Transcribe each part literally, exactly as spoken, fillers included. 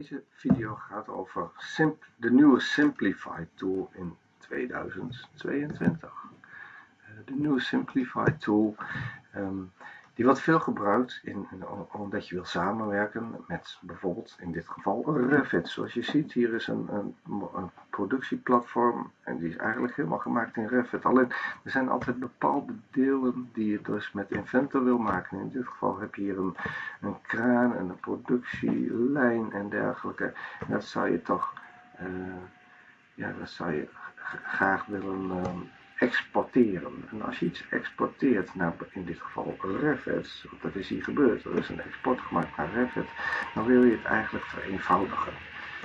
Deze video gaat over Simp de nieuwe Simplify tool in tweeduizend tweeëntwintig. Uh, de nieuwe Simplify tool um, die wordt veel gebruikt in, in, omdat je wil samenwerken met bijvoorbeeld in dit geval Revit. Zoals je ziet, hier is een, een, een productieplatform en die is eigenlijk helemaal gemaakt in Revit. Alleen er zijn altijd bepaalde delen die je dus met Inventor wil maken. In dit geval heb je hier een, een kraan en een productielijn en dergelijke. En dat zou je toch uh, ja, dat zou je graag willen uh, exporteren. En als je iets exporteert naar, in dit geval Revit, want dat is hier gebeurd, er is een export gemaakt naar Revit, dan wil je het eigenlijk vereenvoudigen.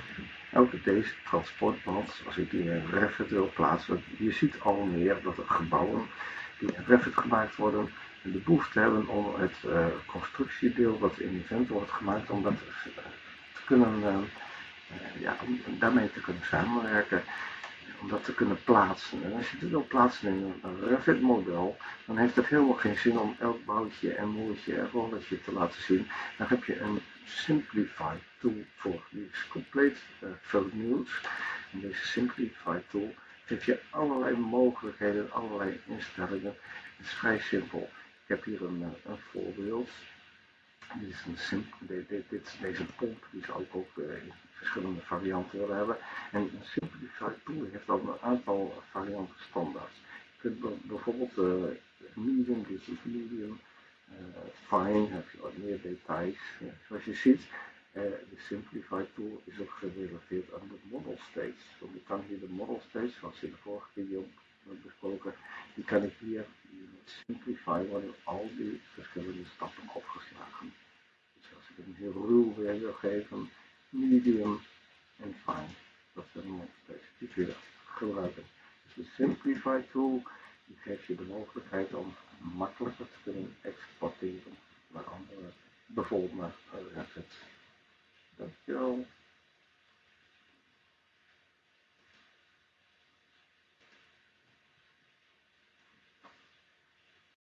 Ook deze transportband, als ik die in Revit wil plaatsen, je ziet al meer dat er gebouwen die in Revit gemaakt worden, de behoefte hebben om het uh, constructiedeel wat in Inventor wordt gemaakt, om dat uh, te kunnen, uh, uh, ja, om daarmee te kunnen samenwerken. Om dat te kunnen plaatsen. En als je het wil plaatsen in een Revit model, dan heeft het helemaal geen zin om elk boutje en moertje en rolletje te laten zien. Dan heb je een Simplify tool voor. Die is compleet uh, vernieuwd. En deze Simplify tool geeft je allerlei mogelijkheden, allerlei instellingen. Het is vrij simpel. Ik heb hier een, een voorbeeld. Dit is een simpel, dit, dit, dit, deze pomp die zou ik ook uh, in verschillende varianten willen hebben. En een Simplify tool heeft al een aantal varianten standaard. Je kunt bijvoorbeeld uh, medium, dit is medium, uh, fine, heb je wat meer details. Uh, zoals je ziet, uh, de Simplify tool is ook gerelateerd aan de model stage. Dus ik kan hier de model stage, zoals in de vorige video besproken, die kan ik hier met Simplify worden al die verschillende stappen opgeslagen. Dus als ik een heel ruw weer wil geven, medium en fine, dat zijn de model stage die ik weer gebruiken. Dus de Simplify tool die geeft je de mogelijkheid om makkelijker te kunnen exporteren naar andere, bijvoorbeeld naar Revit. Dankjewel.